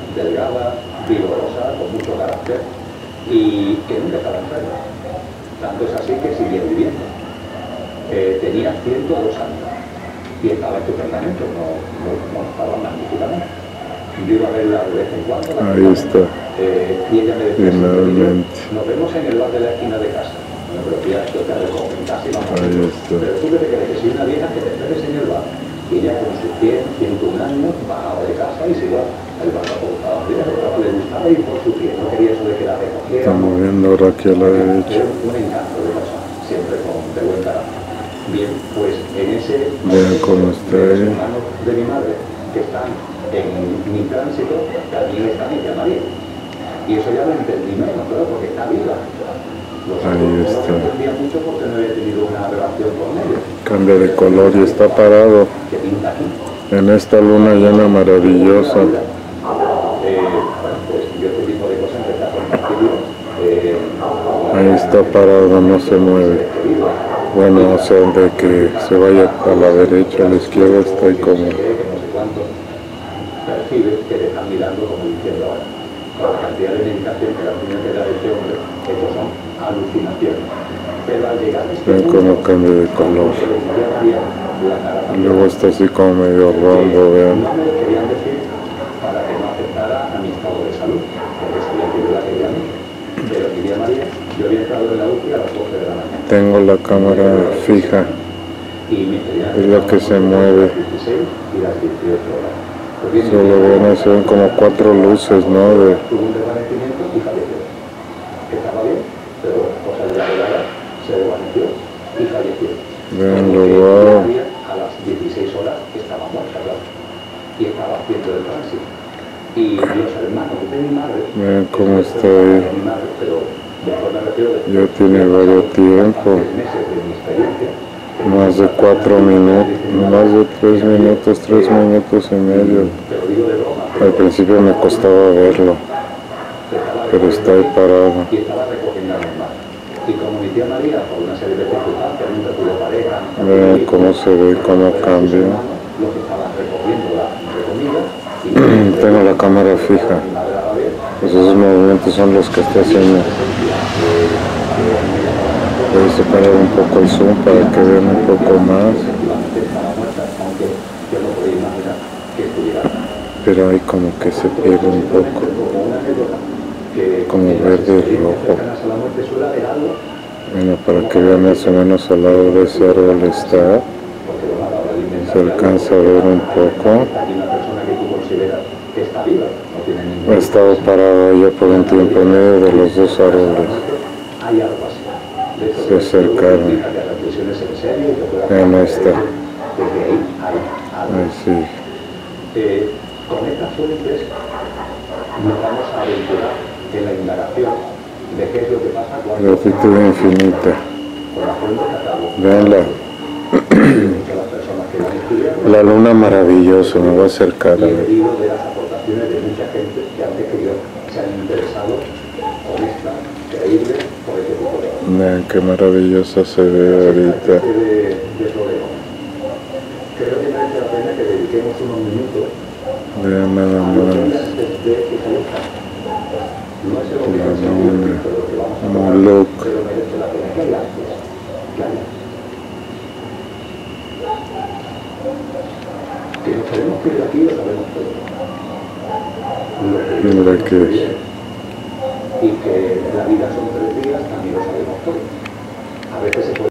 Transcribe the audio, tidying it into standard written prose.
delgada, vigorosa, con mucho carácter y que nunca estaba enferma. Tanto es así que siguió viviendo. Tenía 102 años y estaba estupendamente, no estaba magníficamente. Yo iba a verla de vez en cuando. Ahí está. Y ella me decía, nos vemos en el bar de la esquina de casa. Bueno, pero tía, esto te recojo en casa y vamos a ver. Pero tú que te crees que soy una vieja que te esperes en el bar. Y ella con sus 101 años bajaba de casa y se iba al bar a comprar. Le gustaba ir por su pie, no quería eso de que la recogiera. Estamos viendo ahora aquí a la derecha. Era un encanto de persona, siempre de buen carácter. Bien, pues en ese... Vean cómo está ahí. Los hermanos de mi madre, que están en mi tránsito, también está mi tía María. Y eso ya lo entendí menos, claro, porque está viva. Ahí está. No lo entendía mucho porque no había tenido una relación con ellos. Cambia de color y está parado en esta luna llena maravillosa. Ahí está parado, no se mueve. Bueno, o sea, de que se vaya a la derecha, a la izquierda, está ahí como... Percibes que te están mirando como diciendo ahora. Con la cantidad de medicación que la tiene que dar este hombre, estos son alucinaciones. Pero al llegar a este Ven cómo cambia de color. Y luego está así como medio rombo, vean. No me lo querían decir para que no afectara a mi estado de salud, porque sabía que yo la quería a mí. Pero mi tía María, yo había entrado en la UCI a las 12 de la mañana. Tengo la cámara fija. Es la que se mueve. Solo ven, se ven como 4 luces, ¿no? Tuvo un desvanecimiento y falleció. Estaba bien, pero cosa de la velada se desvaneció y falleció. Veanlo, wow. A las 16 horas estaba muerta, claro. Y estaba haciendo el tránsito. Y los hermanos de mi madre... Vean cómo está ahí. Ya tiene varios tiempo. Más de 4 minutos, más de 3 minutos, 3 minutos y medio. Al principio me costaba verlo, pero está ahí parado. Vean cómo se ve, cómo cambia. Tengo la cámara fija. Pues esos movimientos son los que está haciendo. Voy a separar un poco el zoom para que vean un poco más. Pero ahí como que se pierde un poco. Como verde y rojo. Bueno, para que vean más o menos al lado de ese árbol está. Se alcanza a ver un poco. Ha estado parado ya por un tiempo en medio de los dos árboles. Se acercaron. Vean, ahí está. Ahí sí. Con estas fuentes nos vamos a aventurar en la indagación de qué es lo que pasa cuando... Gratitud infinita. Veanla. La luna maravillosa, me voy a acercar a ver. De las aportaciones de mucha gente que antes que yo se han interesado, honesta, creíble, por este tipo de... Vean qué maravillosa se ve ahorita. Creo que merece la pena que dediquemos unos minutos. Vean nada más. La luna. Moloch. Que nos tenemos que ir de aquí lo sabemos todo. Mira que es. Y que la vida son 3 días también lo sabemos todo. A veces se puede